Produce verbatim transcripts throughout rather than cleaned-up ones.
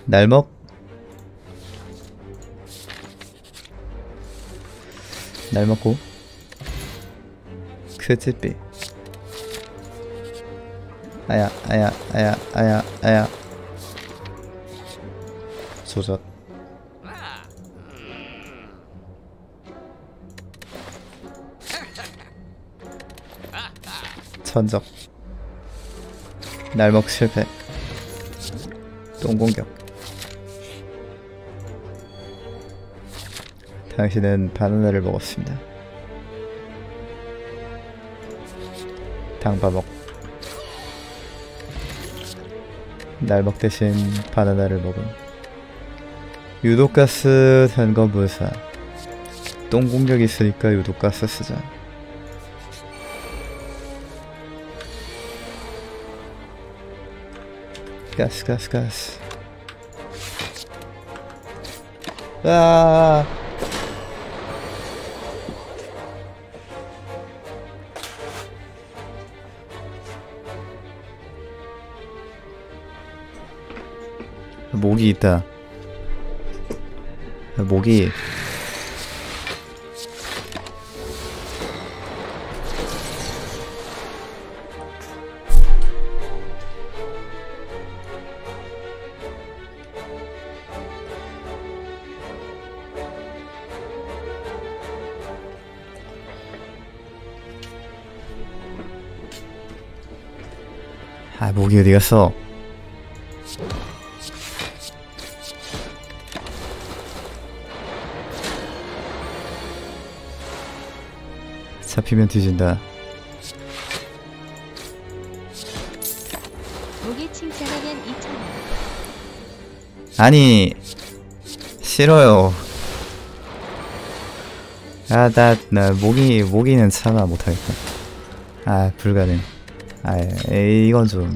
날먹. 날먹고 크지삐. 아야 아야 아야 아야 아야. 조졌. 천적. 날먹 실패. 똥공격. 당신은 바나나를 먹었습니다. 당바먹. 날먹 대신 바나나를 먹음. 유독가스 단검불사. 똥공격이 있으니까 유독가스 쓰자. 가스 가스 가스. 아. 모기 있다. 모기. 아, 모기 어디 갔어? 잡히면 뒤진다. 모기 칭찬하면 이천 원. 아니 싫어요. 아, 나, 나 모기 모기는 참아 못하겠다. 아, 불가능. 아, 에이, 이건 좀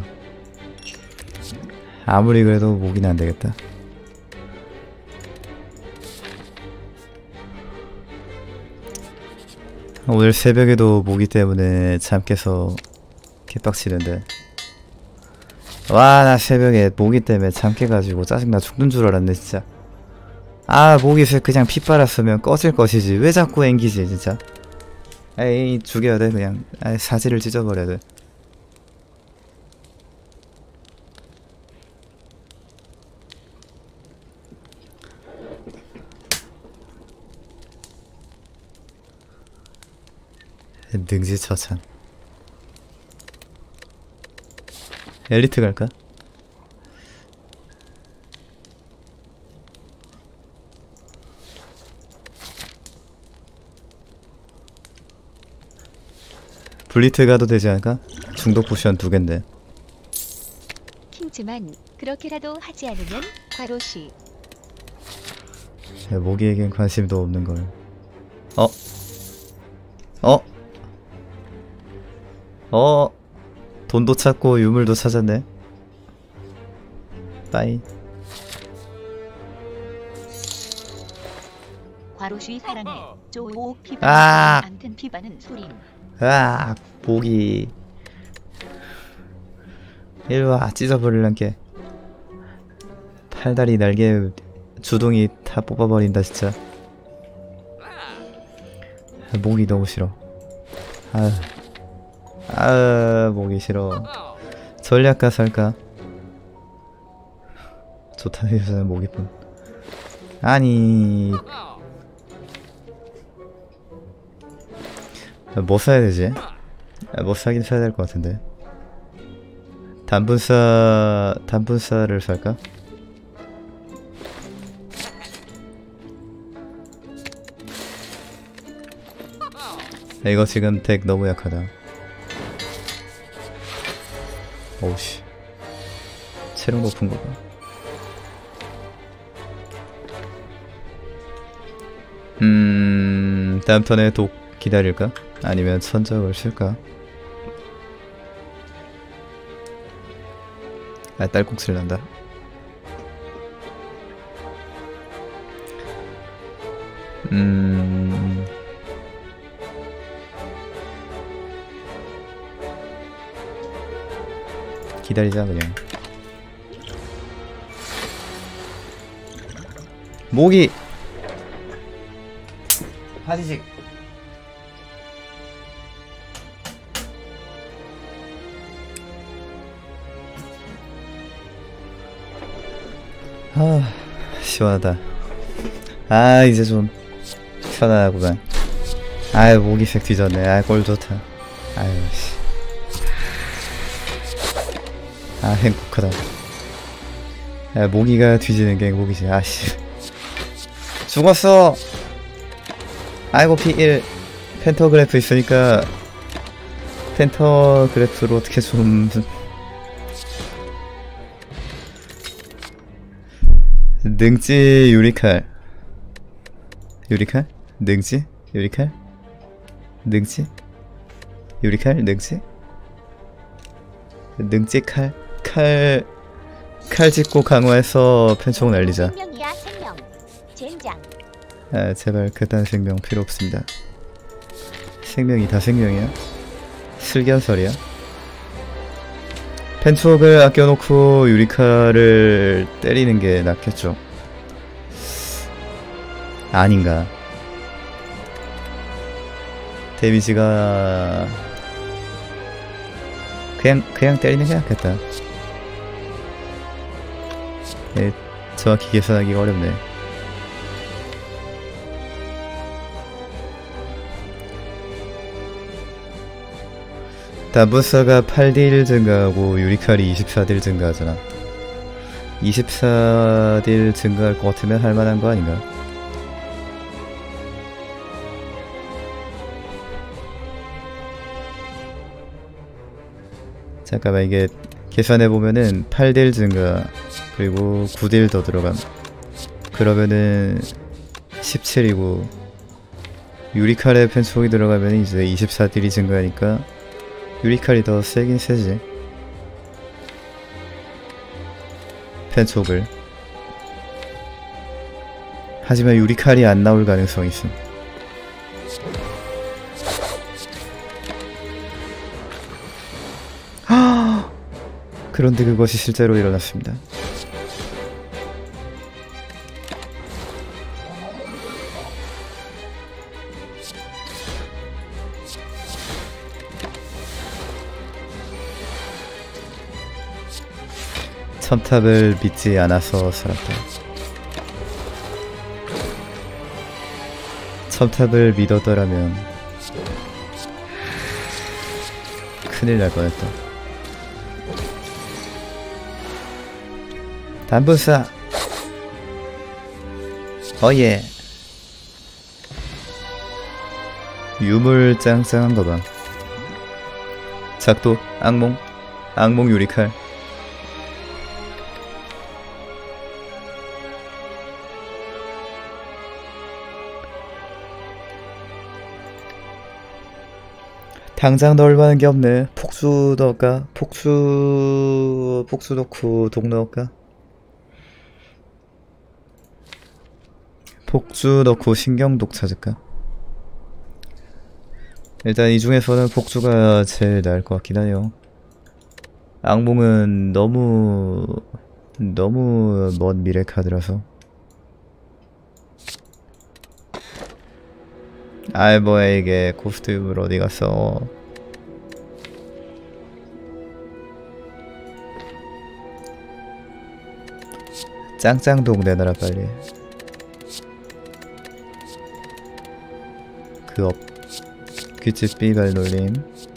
아무리 그래도 모기는 안 되겠다. 오늘 새벽에도 모기 때문에 잠 깨서 개빡치는데. 와, 나 새벽에 모기 때문에 잠 깨가지고 짜증나 죽는 줄 알았네 진짜. 아, 모기새 그냥 피 빨았으면 꺼질 것이지 왜 자꾸 앵기지 진짜. 에이, 죽여야 돼 그냥. 아이, 사지를 찢어버려야 돼. 능지처참. 엘리트 갈까? 블리트 가도 되지 않을까? 중독 포션 두 갠데. 킹즈만 그렇게라도 하지 않으면 과로시. 모기에겐 관심도 없는걸. 어? 어? 어? 돈도 찾고 유물도 찾았네. 빠이. 과로시 사랑해. 쪼오 피바. 아! 암튼 피바는 소림. 아, 모기. 일로와, 찢어버릴란게. 팔다리 날개 주둥이 다 뽑아버린다 진짜. 모기 너무 싫어. 아, 아, 모기 싫어. 전략가 살까? 좋다는 여자는 모기뿐. 아니, 뭐 사야 되지? 뭐 사긴 사야 될 것 같은데. 단분사, 단분사를 살까? 이거 지금 덱 너무 약하다. 오우씨, 체력 높은 거 봐. 음... 다음 턴에 독 기다릴까? 아니면 천적을 쓸까? 아, 딸꾹질 난다. 음... 기다리자 그냥. 모기. 파지직. 아, 시원하다. 아, 이제 좀 편안하구만. 아유, 모기색 뒤졌네. 아유, 꼴 좋다. 아유, 씨. 아, 행복하다. 야, 모기가 뒤지는 게 행복이지. 아씨. 죽었어! 아이고, 피 일. 펜터그래프 있으니까, 펜터그래프로 어떻게 좀, 능지 유리칼. 유리칼? 능지? 유리칼? 능지? 유리칼? 능지? 능지 칼? 칼... 칼 짚고 강화해서 펜총 날리자. 생명이야 생명. 젠장. 아, 제발 그딴 생명 필요 없습니다. 생명이 다 생명이야? 슬견설이야? 펜촉을 아껴놓고 유리칼을 때리는 게 낫겠죠. 아닌가. 데미지가 그냥 그냥 때리는 게 낫겠다. 네, 정확히 계산하기가 어렵네. 단분사가 팔 딜 증가하고 유리칼이 이십사 딜 증가하잖아. 이십사 딜 증가할 것 같으면 할만한 거 아닌가? 잠깐만, 이게 계산해보면은 팔 딜 증가 그리고 구 딜 더 들어감. 그러면은 십칠이고 유리칼에 펜촉이 들어가면 이제 이십사 딜이 증가하니까 유리칼이 더 세긴 세지. 펜촉을. 하지만 유리칼이 안 나올 가능성이 있음. 그런데 그것이 실제로 일어났습니다. 첨탑을 믿지 않아서 살았다. 첨탑을 믿었더라면 큰일 날 뻔했다. 단분사. 어예. 유물 짱짱한 거봐. 작도 악몽. 악몽 유리칼. 당장 넣을 만한 게 없네. 폭수 넣을까? 폭수... 폭수 넣고 독 넣을까? 폭주 넣고 신경독 찾을까? 일단 이 중에서는 폭주가 제일 나을 것 같긴 하네요. 악몽은 너무... 너무 먼 미래 카드라서. 아이 뭐야 이게. 코스튬을 어디 갔어. 짱짱독 내놔라 빨리. 그 업. 규칙 삐발 놀림.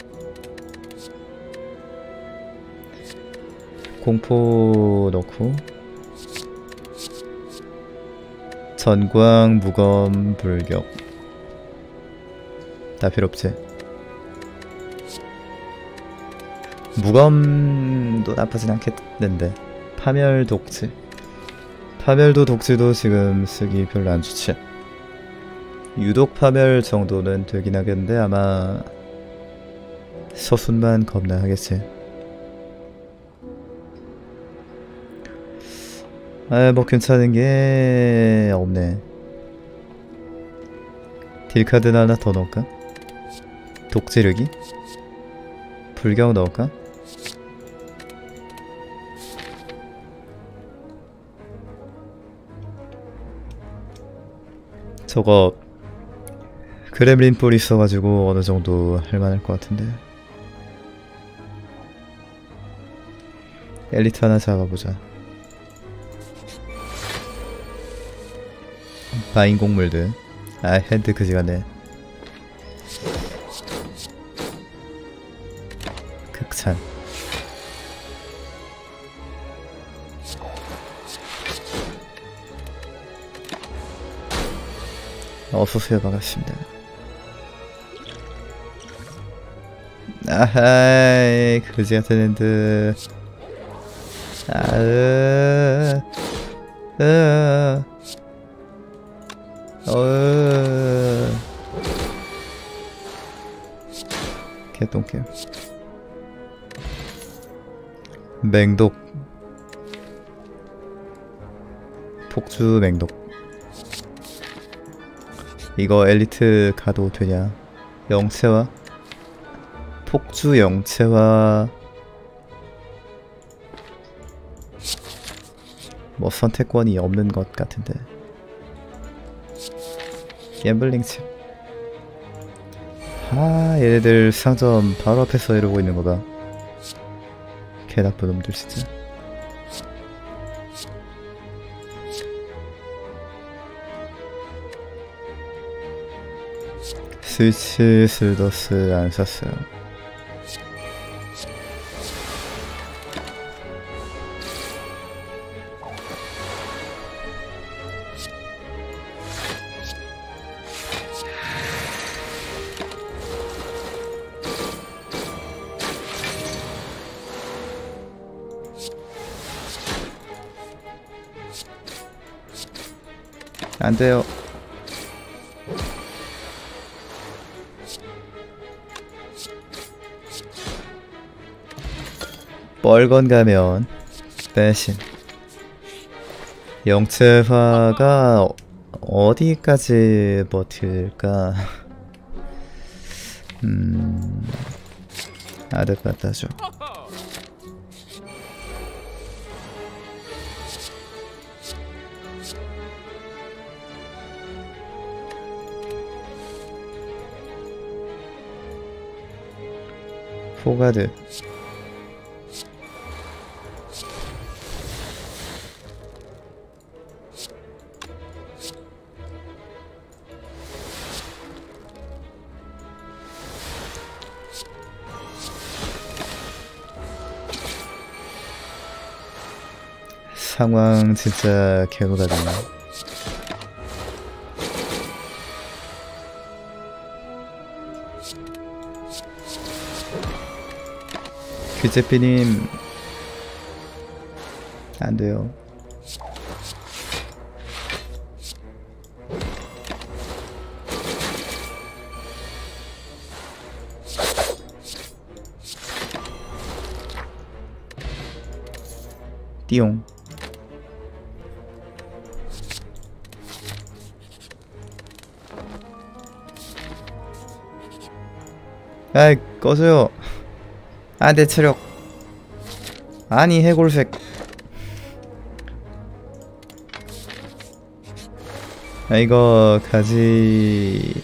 공포 넣고 전광 무검 불격 다 필요없지. 무검도 나쁘진 않겠는데. 파멸 독지. 파멸도 독지도 지금 쓰기 별로 안 좋지. 유독 파멸 정도는 되긴 하겠는데 아마 서순만 겁나 하겠지. 아, 뭐 괜찮은 게 없네. 딜카드나 하나 더 넣을까? 독지르기? 불경 넣을까? 저거 그렘린 뿔 있어가지고 어느 정도 할만할 것 같은데. 엘리트 하나 잡아보자. 바인 곡물들. 아 핸드 그지가네. 극찬. 어서오세요. 반갑습니다. 아하이 그지같은 핸드. 아으 으 어으 개똥개. 맹독. 폭주 맹독. 이거 엘리트 가도 되냐? 영체화? 폭주 영체화. 뭐 선택권이 없는 것 같은데. 갬블링 칩. 아 얘네들 상점 바로 앞에서 이러고 있는 거봐. 개 나쁜 놈들 진짜. 스위치 슬더스 안 샀어요. 안 돼요. 뻘건 가면 배신. 영체화가 어- 어디까지 버틸까? 음, 아득하다죠. 포가드. 상황 진짜 개노다네. 귀재삐님 안돼요. 띠용. 아이 꺼져요. 아 내 체력. 아니 해골색. 아 이거 가지.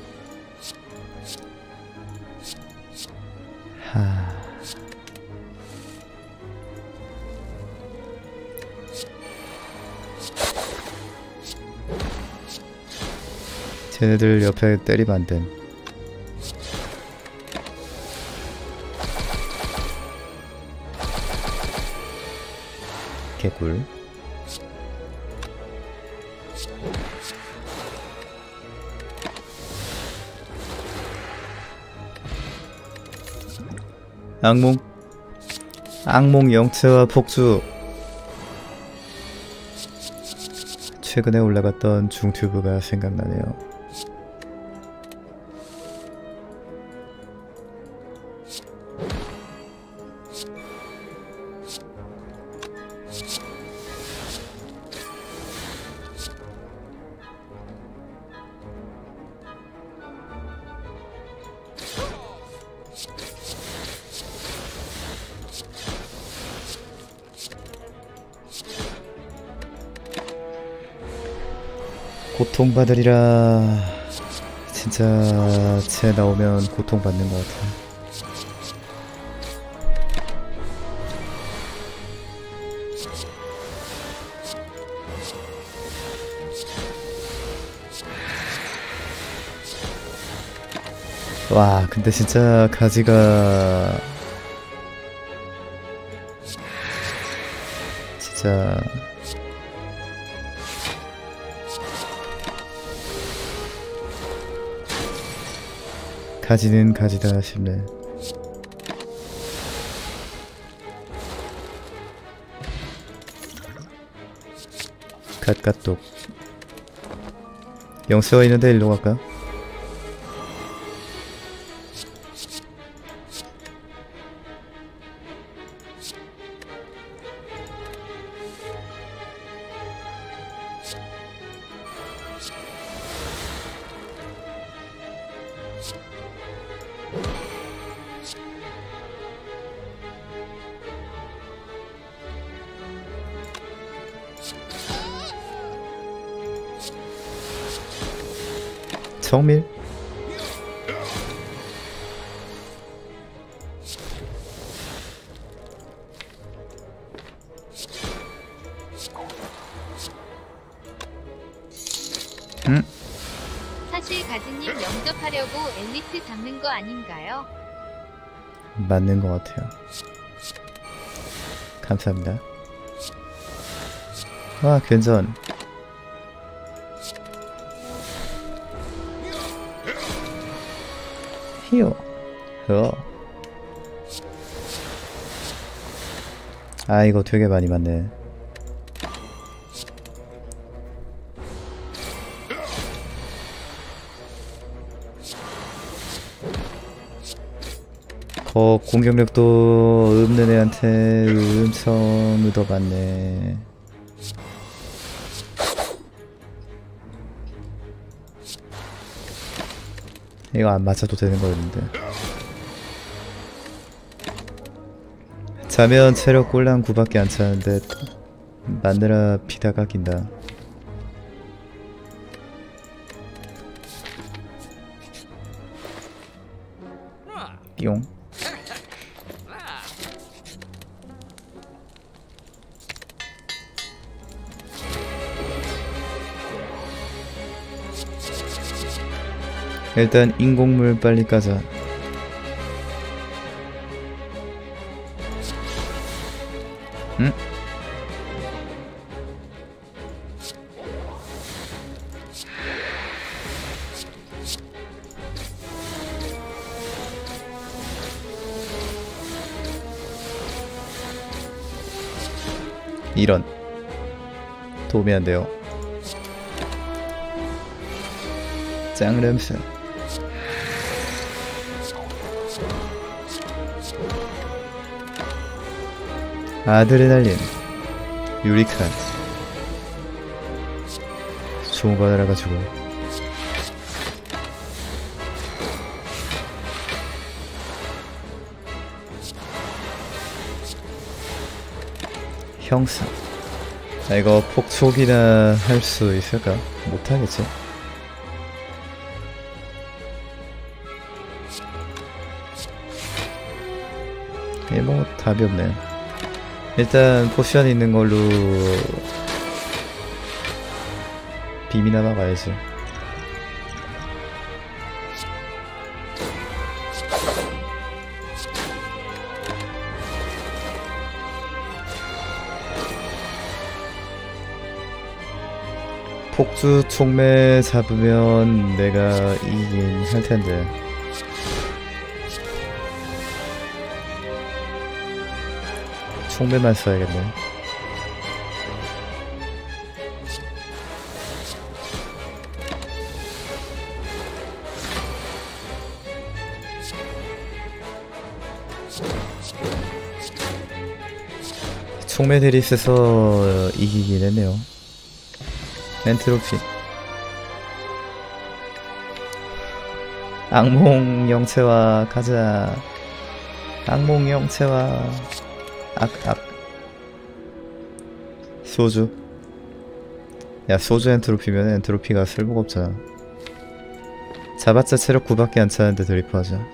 하. 쟤네들 옆에 때리면 안 됨. 개꿀. 악몽. 악몽 영체와 폭주. 최근에 올라갔던 중튜브가 생각나네요. 고통받으리라. 진짜 쟤 나오면 고통받는 것 같아. 와, 근데 진짜 가지가 진짜 가지는 가지다 싶네. 갓갓독. 영수가 있는데 일로 갈까? 정밀? 응? 사실 가즈님 영접하려고 엘리트 잡는 거 아닌가요? 맞는 것 같아요. 감사합니다. 와, 괜전. 히요. 어. 아, 이거 되게 많이 맞네. 거 공격력도 없는 애한테 엄청 얻어봤네. 이거 안 맞춰도 되는 거였는데. 자면 체력 꼴랑 구밖에 안 차는데 마느라 피다 깎인다. 뿅. 일단 인공물 빨리 까자. 응? 이런. 도움이 안 돼요. 짱냄새. 아드레날린. 유리칸. 좋은 거 알아가지고. 형사. 아, 이거 폭촉이나 할 수 있을까? 못하겠지. 예, 뭐 답이 없네. 일단 포션 있는 걸로 비미나 막아야지. 폭주 촉매 잡으면 내가 이기긴 할 텐데. 촉매만 써야겠네. 촉매들이 있어서 이기긴 했네요. 엔트로피. 악몽 영체와 가자. 악몽 영체와 악악 소주. 야 소주 엔트로피면 엔트로피가 쓸모가 없잖아. 잡았자 체력 구밖에 안 차는데 드리프하자.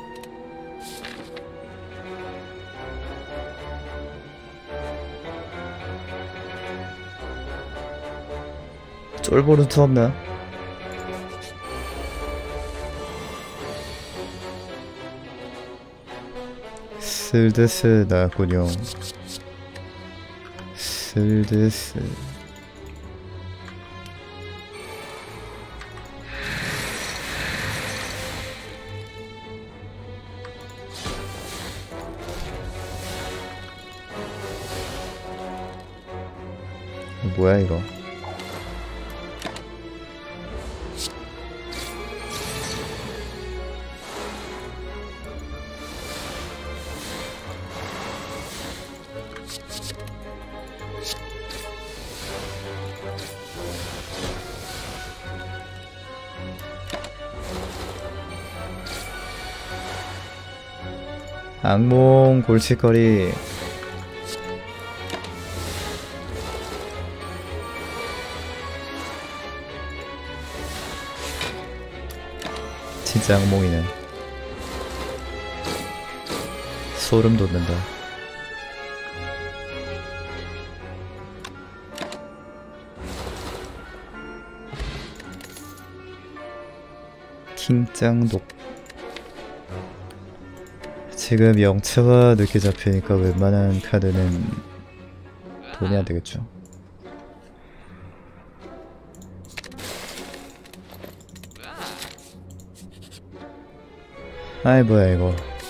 쫄보루트 없나? 슬드스 나왔군요. 슬드스. 뭐야 이거? 악몽 골칫거리. 진짜 악몽이네. 소름 돋는다. 킹짱독. 지금 영체화 늦게 잡히니까 웬만한 카드는 돈이 안 되겠죠. 아이 뭐야 이거.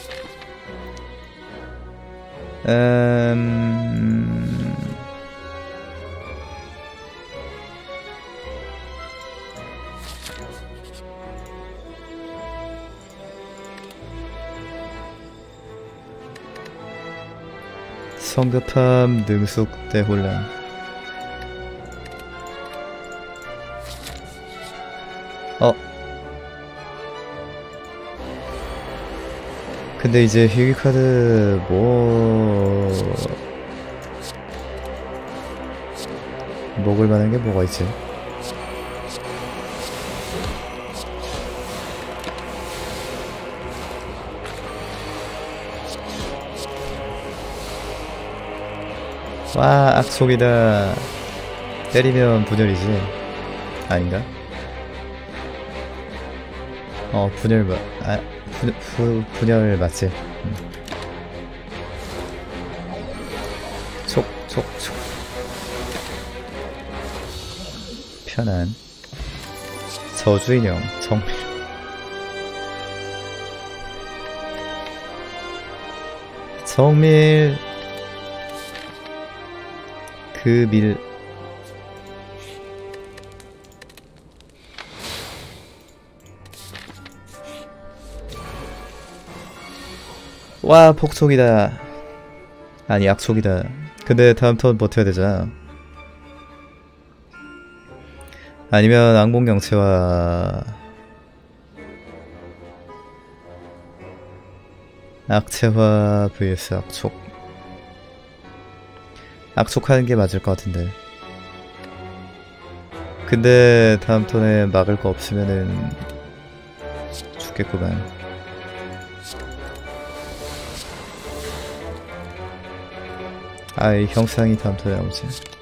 음... 성급함 능숙대 혼란. 어 근데 이제 희귀 카드 뭐 먹을 만한 게 뭐가 있지? 와 악속이다. 때리면 분열이지. 아닌가? 어 분열 마.. 아 분.. 부.. 분열 맞지? 음. 촉.. 촉.. 촉. 편안. 저주인형 정밀. 정밀 그 밀. 와 폭촉이다. 아니 약촉이다. 근데 다음 턴 버텨야 되잖아. 아니면 악몽경체와 악체화 vs 악촉. 악촉하는 게 맞을 것 같은데. 근데 다음 턴에 막을 거 없으면은 죽겠구만. 아이 형상이 다음 턴에 나오지.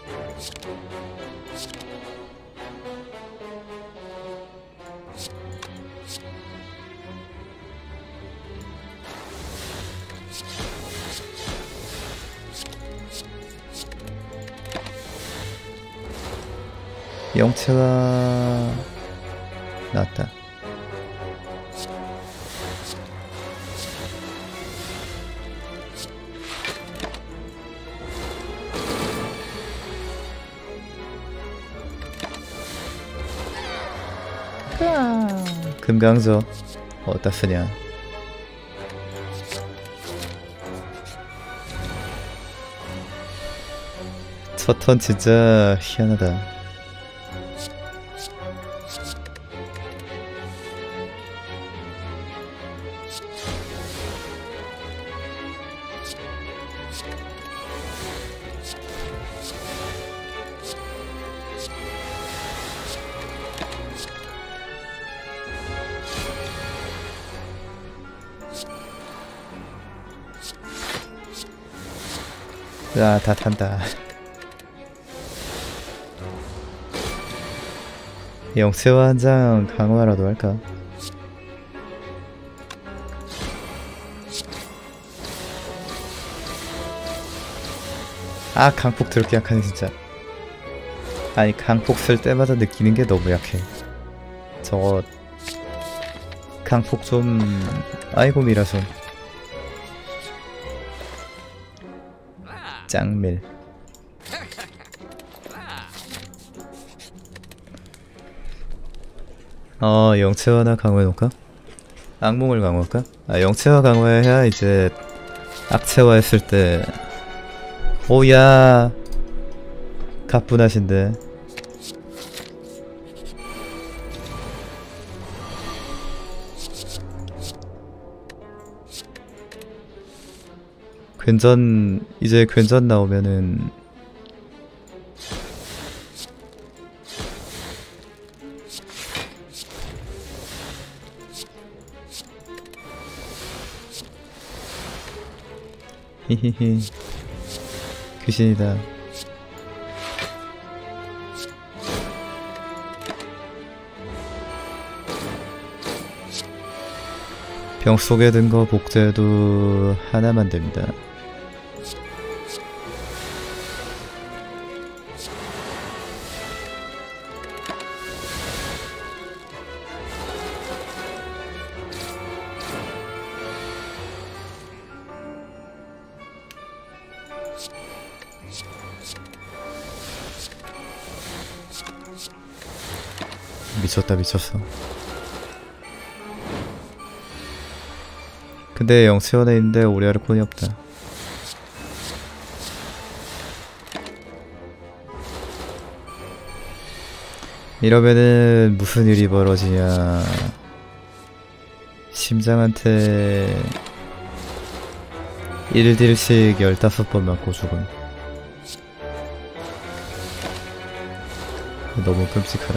영체가 나왔다. 금강저 어디다 쓰냐. 첫 턴 진짜 희한하다. 자, 다 탄다. 영체화 한 장 강화라도 할까? 아, 강폭 더럽게 약하네 진짜. 아니, 강폭 쓸 때마다 느끼는 게 너무 약해. 저거 강폭 좀 아이고 미라서 짱밀. 어, 영체화나 강화해놓을까? 악몽을 강화할까? 아, 영체화 강화해야 이제 악체화 했을 때 오야 가뿐하신데. 괜전 이제 괜전 나오면은 히히히 귀신이다. 병 속에 든 거 복제도 하나만 됩니다. 미쳤다 미쳤어. 근데 영체원에 있는데 오리아르콘이 없다. 이러면은 무슨 일이 벌어지냐. 심장한테 일 딜씩 열다섯 번 맞고 죽음. 너무 끔찍하다.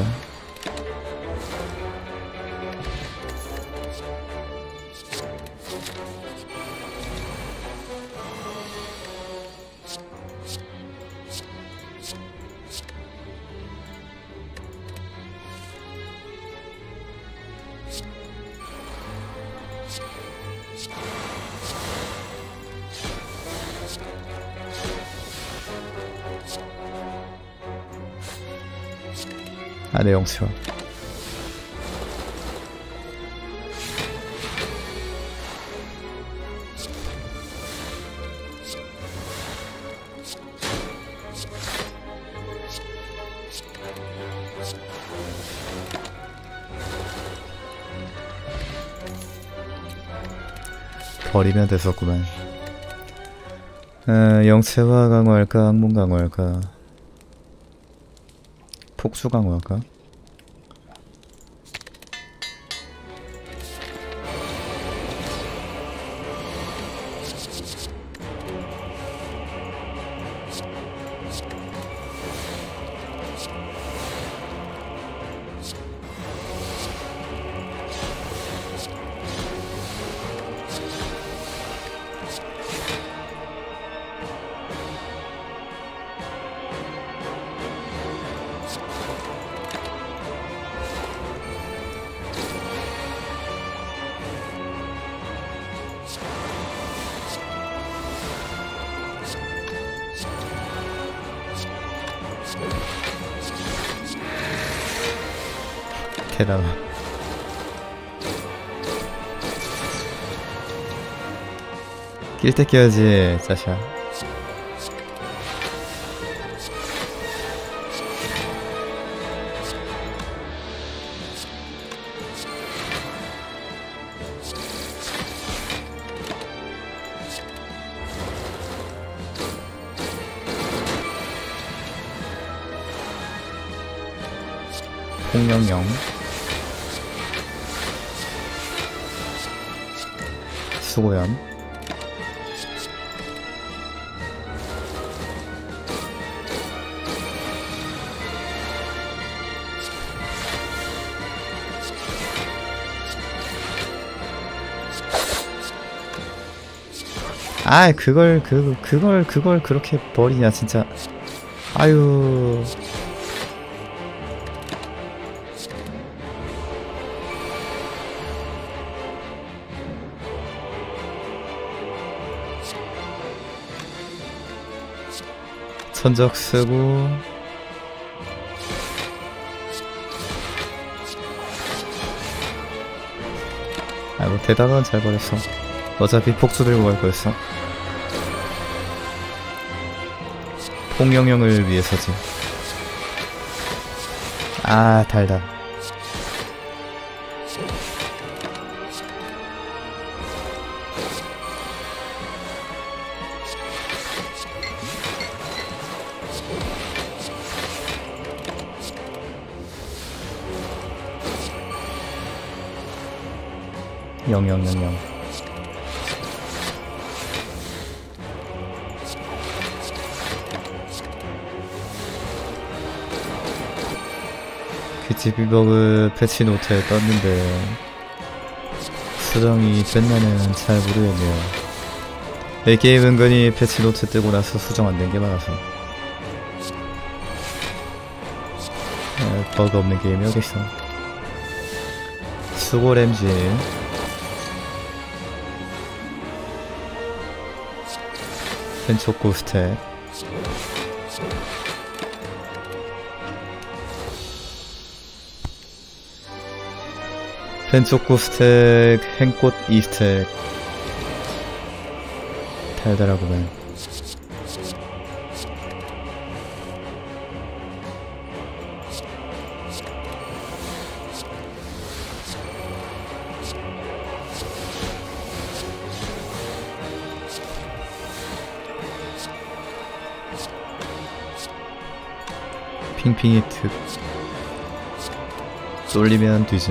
아, 네, 영체화. 버리면 됐었구만. 어, 영체화 강화할까? 악몽 강화할까? 폭수 강화할까? 대단하. 낄 때 껴야지, 짜샤. 홍영영 수고연 아 그걸 그 그걸 그걸 그렇게 버리냐 진짜. 아유. 천적 쓰고 아이고 대답은 잘 버렸어. 어차피 폭주 들고 갈 거였어. 폭영영을 위해서지. 아 달다. 영영영영. 귀치비버그 패치 노트에 떴는데 수정이 됐나는 잘 모르겠네요. 이 게임 은근히 패치 노트 뜨고 나서 수정 안 된 게 많아서. 아, 버그 없는 게임이 어딨어. 수고 램지. 펜초코 스택. 펜초코 스택, 행꽃 이 스택. 달달하구만. 핑핑이 특. 쏠리면 뒤짐.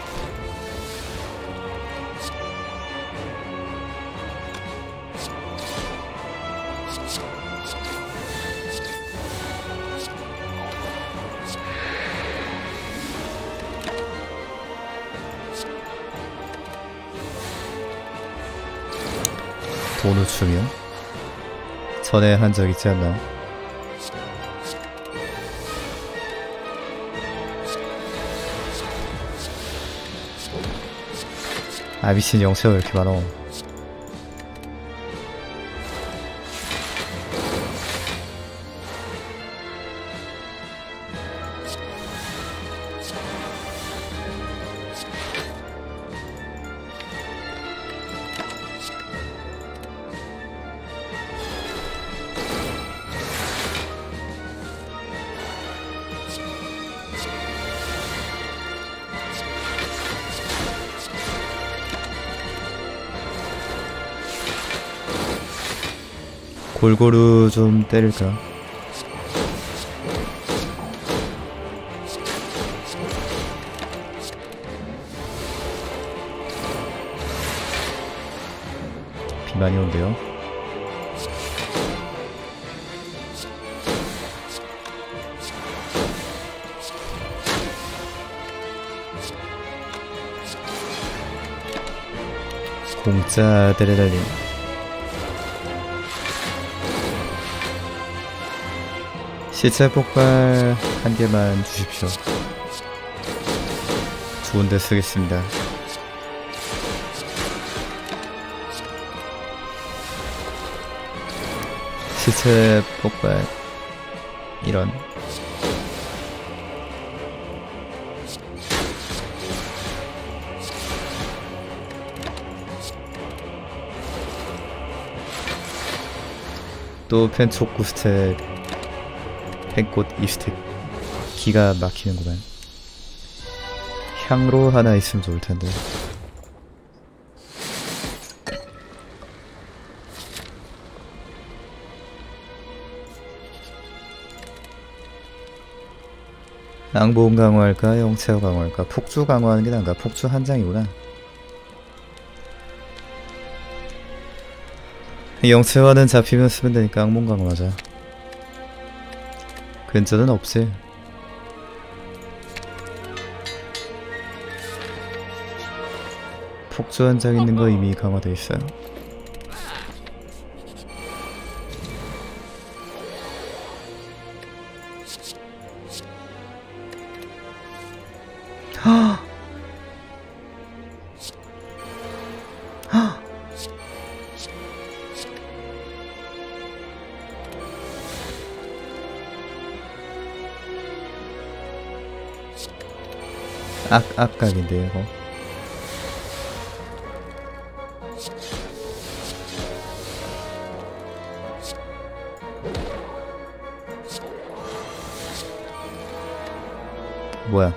도누츠면? 전에 한 적 있지 않나? 아 미친 영체가 왜 이렇게 많어. 골고루 좀 때릴까? 비 많이 온대요. 공짜 데려달림. 시체 폭발 한 개만 주십시오. 좋은데 쓰겠습니다. 시체 폭발 이런. 또 펜초코 스택, 펜꽃 이 스택. 기가 막히는구만. 향로 하나 있으면 좋을 텐데. 낭보험 강화할까? 영체어 강화할까? 폭주 강화하는 게 나은가? 폭주 한 장이구나. 영체화는 잡히면 쓰면 되니까 악몽 강화하자. 근처는 없지. 폭주 한 장 있는 거 이미 강화돼 있어요. 악, 악각인데 이거. 뭐야?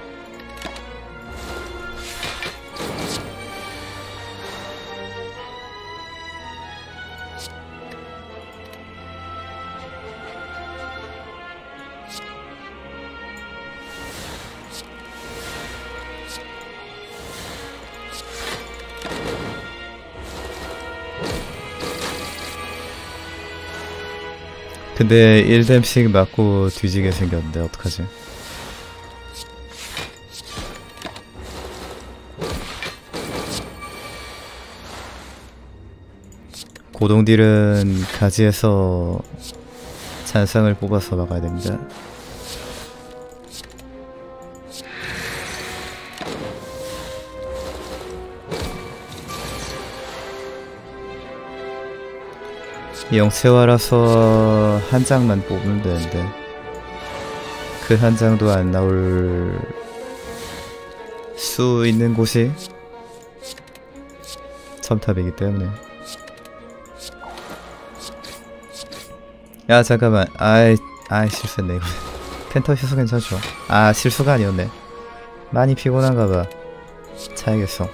근데 일 뎀씩 맞고 뒤지게 생겼는데 어떡하지? 고동딜은 가지에서 잔상을 뽑아서 막아야 됩니다. 영체화라서 한 장만 뽑으면 되는데 그 한 장도 안 나올 수 있는 곳이 첨탑이기 때문에. 야 잠깐만, 아이 아이 실수했네 이거. 펜터 실수 괜찮죠? 아 실수가 아니었네. 많이 피곤한가봐. 자야겠어.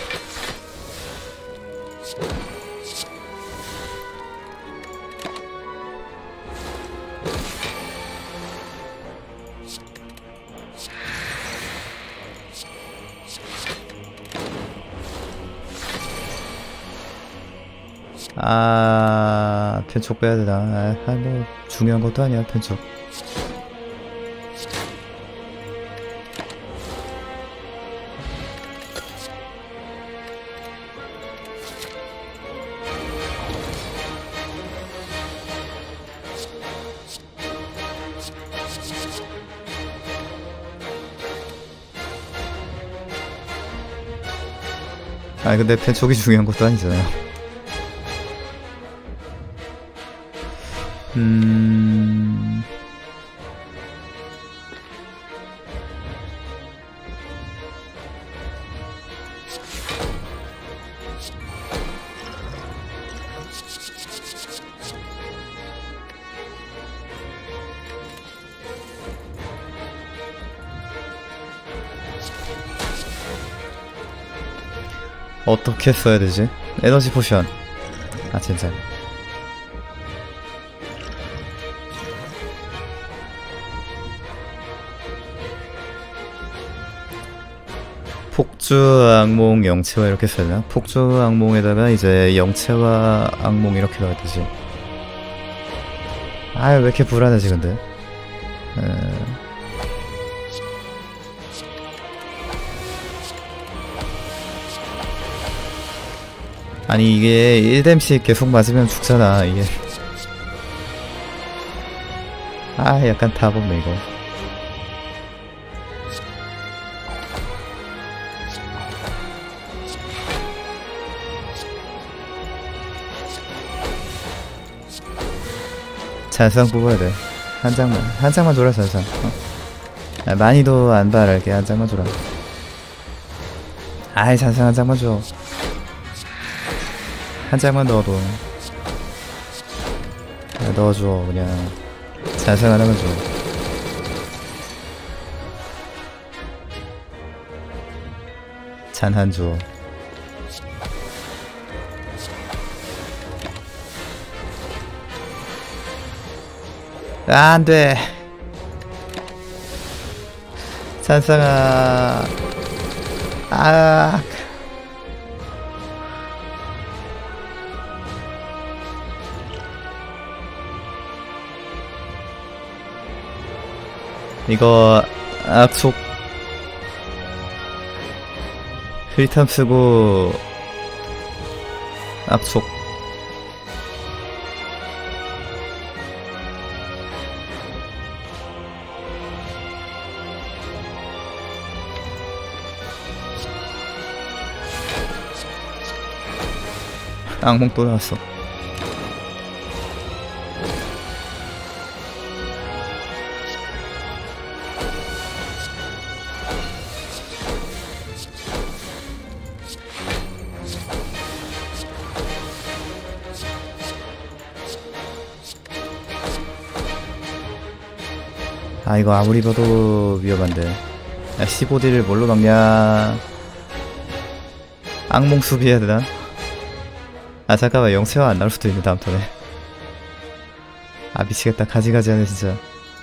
아, 편촉 빼야 되나? 아, 뭐 중요한 것도 아니야 편촉. 아 근데 편촉이 중요한 것도 아니잖아요. 음... 어떻게 써야 되지? 에너지 포션. 아 진짜. 폭주 악몽 영체화 이렇게 써야 폭주 악몽에다가 이제 영체화 악몽 이렇게 넣어야 되지. 아유 왜 이렇게 불안해지 근데. 에... 아니 이게 일 뎀씩 계속 맞으면 죽잖아 이게. 아 약간 답 없네 이거. 잔상 뽑아야 돼. 한 장만, 한 장만 줘라 잔상. 어? 아, 많이도 안 바랄게. 한 장만 줘라. 아이 잔상 한 장만 줘. 한 장만 넣어도. 야, 넣어줘 그냥. 잔상 하나만 줘. 잔 한 줘. 아, 안 돼. 잔상아. 아. 이거 악속 힐탐 쓰고 악속 악몽 또 나왔어. 아 이거 아무리 봐도 위험한데. 야 십오 딜을 뭘로 막냐. 악몽 수비해야 되나? 아 잠깐만 영세화 안 나올 수도 있네 다음 턴에. 아 미치겠다. 가지가지 하네 진짜.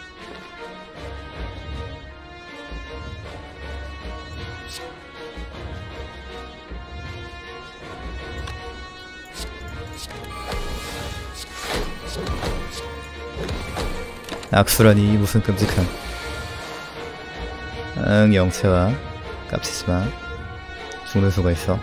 악수라니 무슨 끔찍한. 응 영채와 깝치지마. 죽는 수가 있어.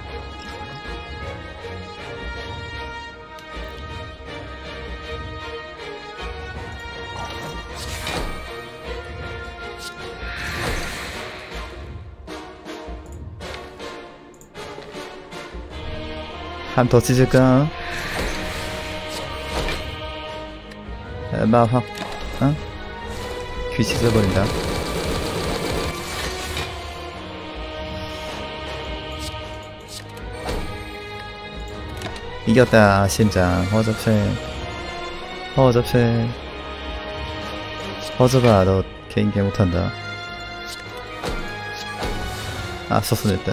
한 더 찢을까? 막 확 어? 귀 찢어버린다. 이겼다 심장. 허접해 허접해 허접아. 너 개인 개 못한다. 아 소순했다.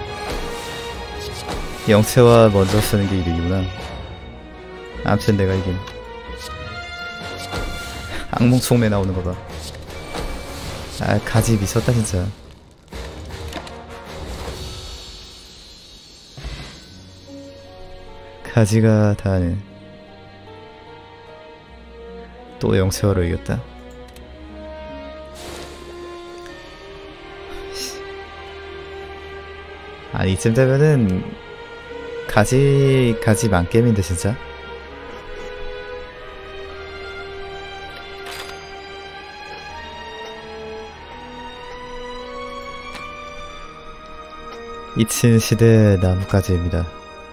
영채와 먼저 쓰는 게 이득이구나. 암튼 내가 이긴. 악몽 총매 나오는 거 봐. 아 가지 미쳤다 진짜. 가지가 다하네. 또 영채화로 이겼다. 아니 이쯤 되면은 가지 가지 만겜인데 진짜. 잊힌 시대 나뭇가지입니다.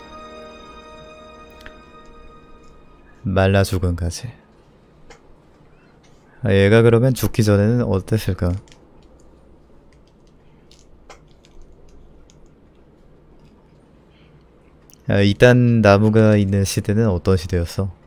말라 죽은 가지. 아, 얘가 그러면 죽기 전에는 어땠을까? 아, 이딴 나무가 있는 시대는 어떤 시대였어?